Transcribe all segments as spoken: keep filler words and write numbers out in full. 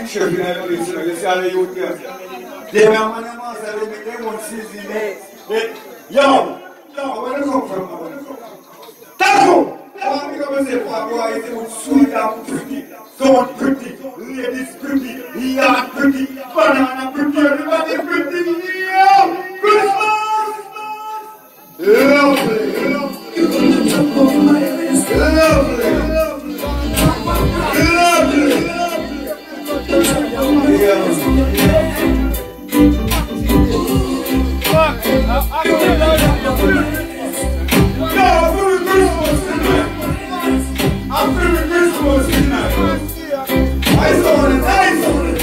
chef in the place, you know, you see all the youth there. They are man and master, they make them one season. They, yo, yo, where do you come from? Where do you come from? Taco! I want to come and say, boy, it's so sweet and pretty, so pretty, ladies pretty, yard pretty, banana pretty, everybody pretty, yo! Christmas! Lovely, lovely. You're on the top of my list. Lovely, lovely. Lovely, lovely. Yeah. Fuck, I don't know. No, I'm feeling Christmas tonight. I'm feeling Christmas tonight. I saw it, I saw it.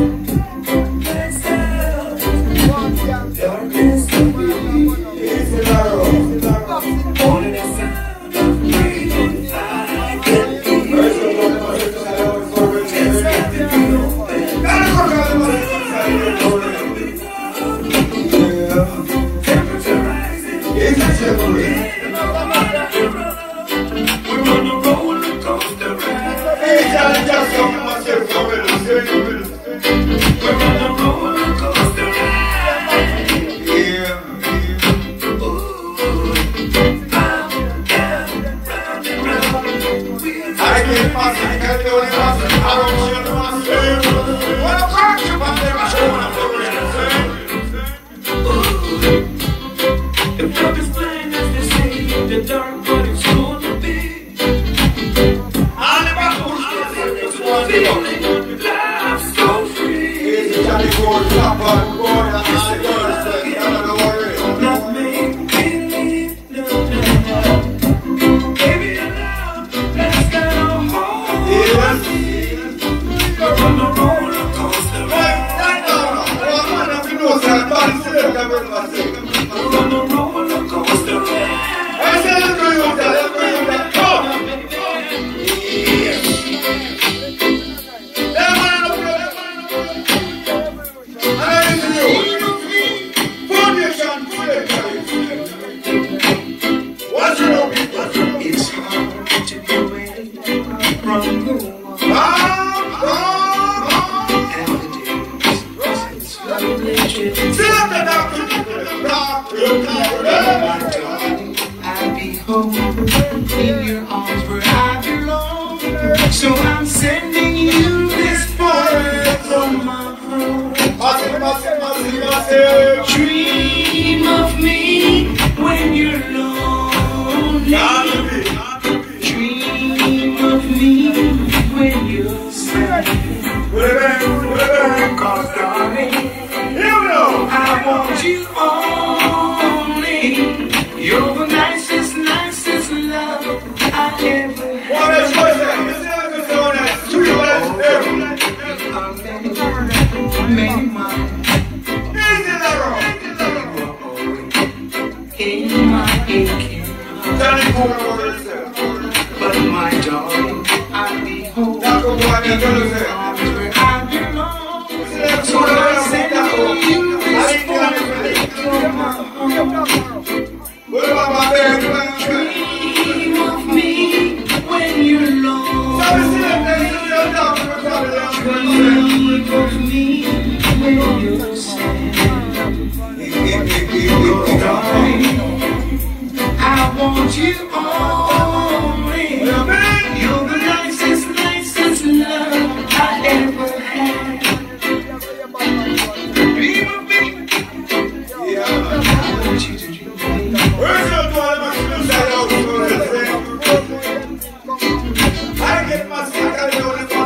Dream of me when you're lonely. Dream of me when you're sad. Cause darling, I want you only. You're the nicest, nicest love I ever had. Many miles in my aching heart, but my darling, I behold in your arms where I belong. So I send you this poem from my heart. Dream of me when you're lonely. Dream of me when you're sad. Oh, darling, I want you only. You're the nicest, nicest love I ever had. Dream of me. I want you to dream of me. I get my stick out of the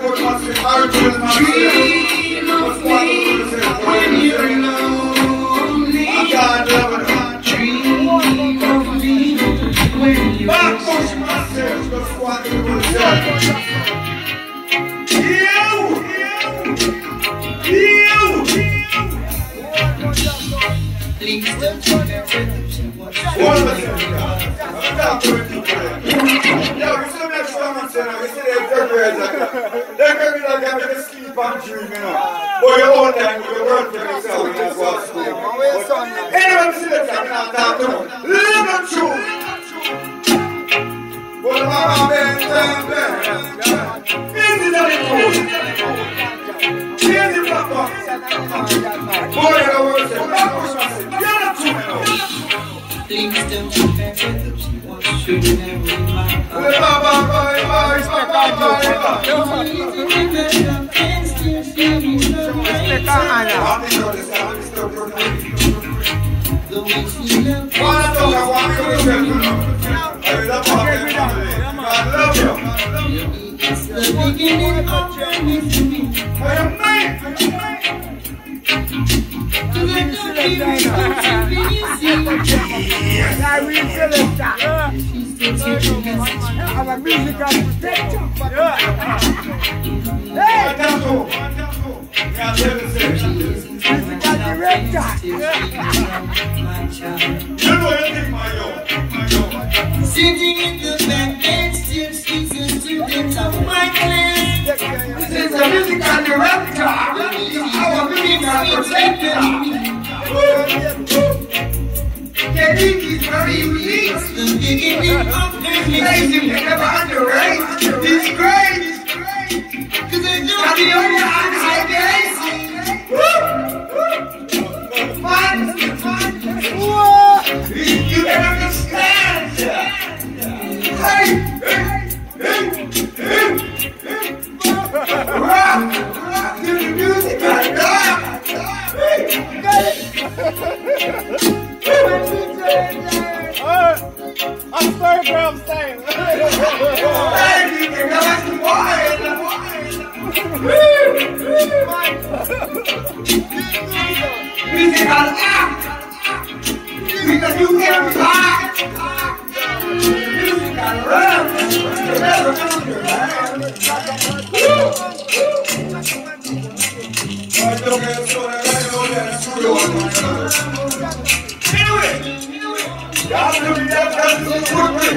dream of me when you're lonely. Dream of me when you're please don't you they're going to be like having a sleep and dream, you know. But your own time, you work for yourself when you go to school. Anyone see that coming out that door? Live the truth. But mama, Ben, Ben, Ben. This is the truth. Change the black box. Boy, I will say, black box, you're not too many. Please don't you ever want to marry my heart. It's the beginning of everything. I'm a musical protector. Hey! Musical director. Sitting in the back and still speaks the students of my class. This is a musical director. Our musical protector. Getting is very unique. It's the beginning of everything. Amazing, you never underrate. It's great. Cause I know And the only answer is fun. You don't understand. Hey, hey, hey, hey, hey. Rock, rock to the music and rock. Hey, I'm sorry for I'm saying. hey, you can go back to wine. Musical act. Because you can rock. Musical rap. You never understand. Anyway, you have to be that kind of good thing.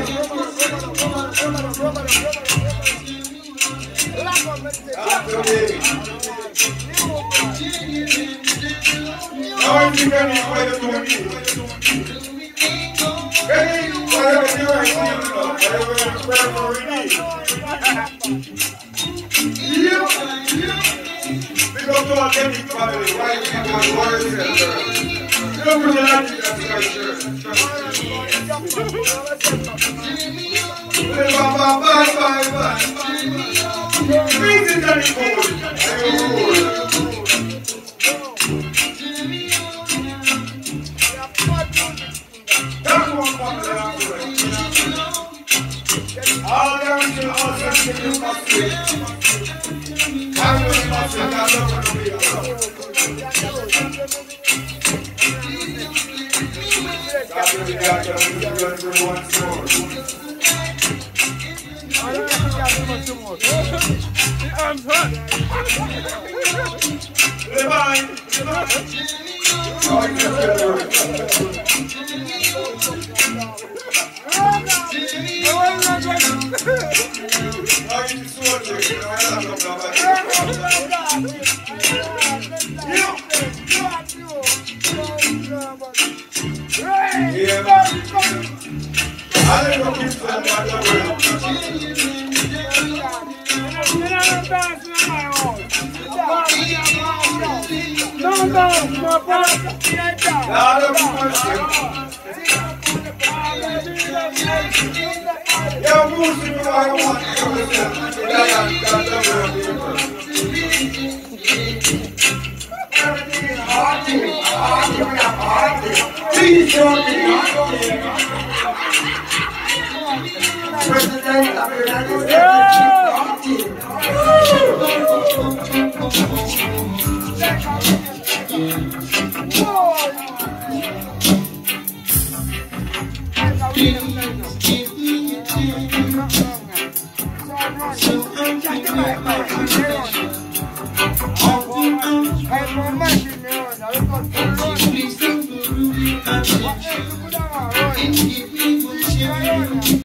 Now I'm thinking of what you're doing. Hey, whatever you are seeing, whatever you're preparing for release. You, you. Big up to our David family, white people and warriors here. You don't put the light in that sure. Bye, bye, bye, bye, bye. Please is that cool. That's one family I'm doing. All them to all them to do my street. I'm doing my street, I'm not going to be alone. I'm going to be out there, I'm going to do one more. I'm hot. Goodbye. Oh, you just got to work. Oh, you just want to. You know, I don't know about that. Yeah, man. I don't know if you're going to No, no, my brother. Now, the question. Yeah, who's the one I want to go with them? Everything is hard to me. Hard to me. Hard to me. Please don't be hard to me. President of the United States.